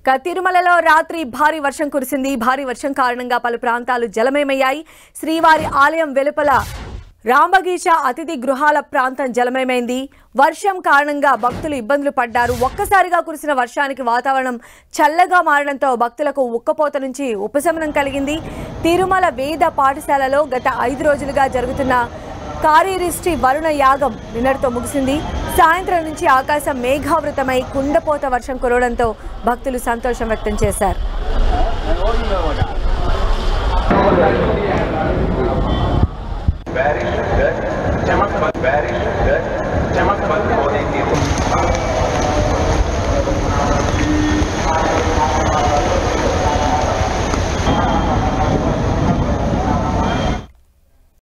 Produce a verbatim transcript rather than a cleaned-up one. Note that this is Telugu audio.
తిరుమలలో రాత్రి భారీ వర్షం కురిసింది. భారీ వర్షం కారణంగా పలు ప్రాంతాలు జలమయమయ్యాయి. శ్రీవారి ఆలయం వెలుపల రాంబగీచ అతిథి గృహాల ప్రాంతం జలమయమైంది. వర్షం కారణంగా భక్తులు ఇబ్బందులు పడ్డారు. ఒక్కసారిగా కురిసిన వర్షానికి వాతావరణం చల్లగా మారడంతో భక్తులకు ఉక్కపోత నుంచి ఉపశమనం కలిగింది. తిరుమల వేద పాఠశాలలో గత ఐదు రోజులుగా జరుగుతున్న కార్యరిష్టి వరుణ యాగం నిన్నటితో ముగిసింది. సాయంత్రం నుంచి ఆకాశం మేఘావృతమై కుండపోత వర్షం కురవడంతో భక్తులు సంతోషం వ్యక్తం చేశారు.